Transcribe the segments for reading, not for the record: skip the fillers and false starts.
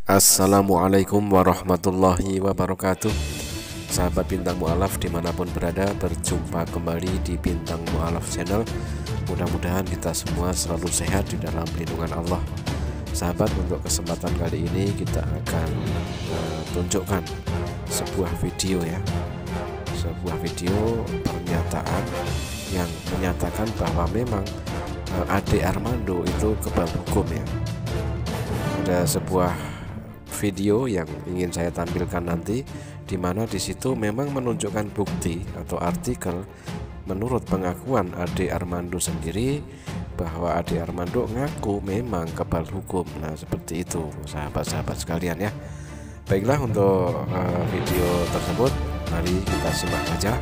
Assalamualaikum warahmatullahi wabarakatuh. Sahabat Bintang Mu'alaf dimanapun berada, berjumpa kembali di Bintang Mu'alaf Channel. Mudah-mudahan kita semua selalu sehat di dalam lindungan Allah. Sahabat, untuk kesempatan kali ini kita akan tunjukkan sebuah video ya, sebuah video pernyataan yang menyatakan bahwa memang Ade Armando itu kebal hukum ya. Ada sebuah video yang ingin saya tampilkan nanti, di mana di situ memang menunjukkan bukti atau artikel menurut pengakuan Ade Armando sendiri bahwa Ade Armando ngaku memang kebal hukum. Nah, seperti itu sahabat-sahabat sekalian ya. Baiklah, untuk video tersebut mari kita simak saja.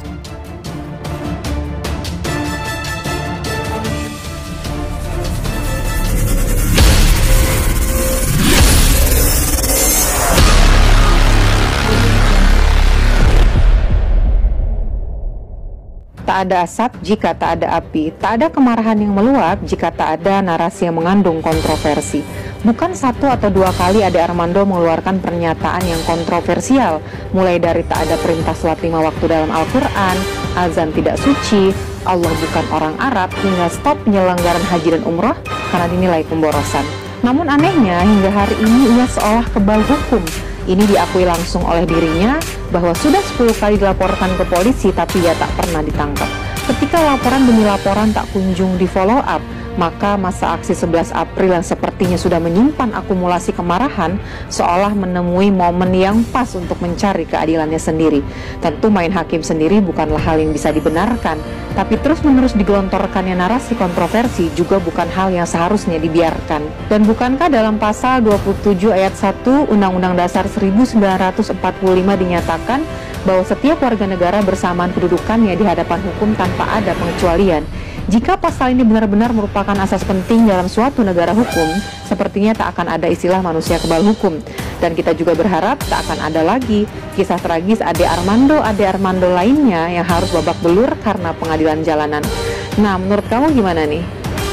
Tak ada asap jika tak ada api, tak ada kemarahan yang meluap jika tak ada narasi yang mengandung kontroversi. Bukan satu atau dua kali Ade Armando mengeluarkan pernyataan yang kontroversial, mulai dari tak ada perintah sholat 5 waktu dalam Al-Quran, azan tidak suci, Allah bukan orang Arab, hingga stop penyelenggaran haji dan umroh karena dinilai pemborosan. Namun anehnya, hingga hari ini ia seolah kebal hukum. Ini diakui langsung oleh dirinya bahwa sudah 10 kali dilaporkan ke polisi tapi ia tak pernah ditangkap. Ketika laporan demi laporan tak kunjung di follow up, maka masa aksi 11 April yang sepertinya sudah menyimpan akumulasi kemarahan seolah menemui momen yang pas untuk mencari keadilannya sendiri. Tentu main hakim sendiri bukanlah hal yang bisa dibenarkan, tapi terus-menerus digelontorkannya narasi kontroversi juga bukan hal yang seharusnya dibiarkan. Dan bukankah dalam pasal 27 ayat 1 Undang-Undang Dasar 1945 dinyatakan bahwa setiap warga negara bersamaan kedudukannya di hadapan hukum tanpa ada pengecualian? Jika pasal ini benar-benar merupakan asas penting dalam suatu negara hukum, sepertinya tak akan ada istilah manusia kebal hukum. Dan kita juga berharap tak akan ada lagi kisah tragis Ade Armando lainnya yang harus babak belur karena pengadilan jalanan. Nah, menurut kamu gimana nih?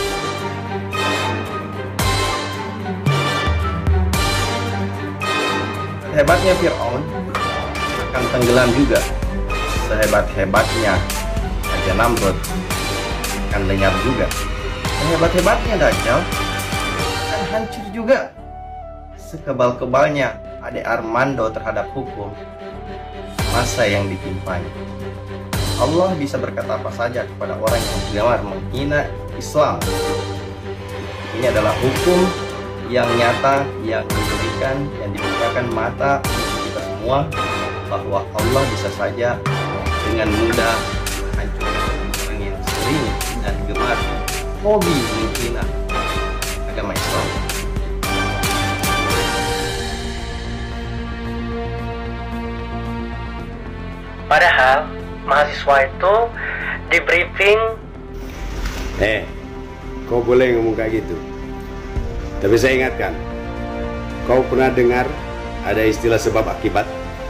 Hebatnya Fir'aun akan tenggelam juga. Sehebat-hebatnya Raja Namrud akan lenyap juga. Sehebat-hebatnya Dajjal akan hancur juga. Sekebal-kebalnya Ade Armando terhadap hukum, masa yang ditimpanya. Allah bisa berkata apa saja kepada orang yang gemar menghina Islam. Ini adalah hukum yang nyata, yang diberikan, yang dibukakan mata untuk kita semua, bahwa Allah bisa saja dengan mudah hancurkan orang yang sering dan gemar hobi menghina agama Islam. Padahal mahasiswa itu di briefing. Kau boleh ngomong kayak gitu, tapi saya ingatkan, kau pernah dengar ada istilah sebab akibat?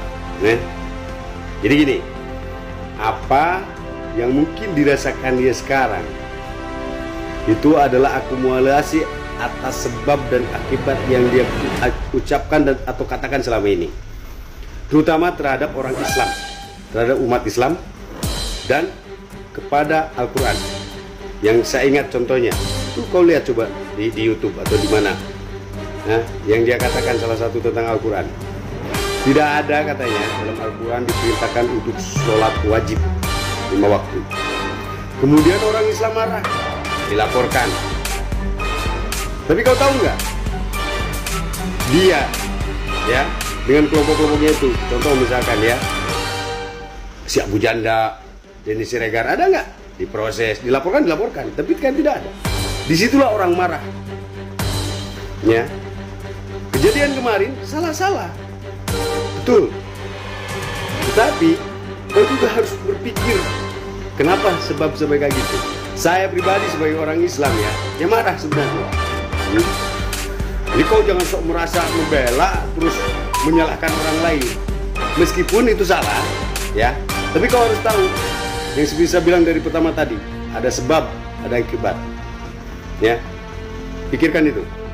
Jadi gini, apa yang mungkin dirasakan dia sekarang itu adalah akumulasi atas sebab dan akibat yang dia ucapkan dan atau katakan selama ini, terutama terhadap orang Islam, terhadap umat Islam, dan kepada Al-Quran. Yang saya ingat contohnya, itu kau lihat coba di YouTube atau di mana, yang dia katakan salah satu tentang Al-Quran. Tidak ada katanya dalam Al-Quran diperintahkan untuk sholat wajib 5 waktu. Kemudian orang Islam marah, dilaporkan. Tapi kau tahu nggak? Dia, ya, dengan kelompok-kelompoknya itu, contoh misalkan ya, si Abu Janda, Denny Siregar, ada nggak? Diproses, dilaporkan, tapi kan tidak ada. Disitulah orang marah. Ya, kejadian kemarin salah. Betul. Tetapi kau juga harus berpikir kenapa sebab kayak gitu. Saya pribadi sebagai orang Islam ya marah sebenarnya. Jadi kau jangan sok merasa membela terus menyalahkan orang lain. Meskipun itu salah, ya. Tapi kau harus tahu yang bisa bilang dari pertama tadi, ada sebab, ada akibat. Ya. Pikirkan itu.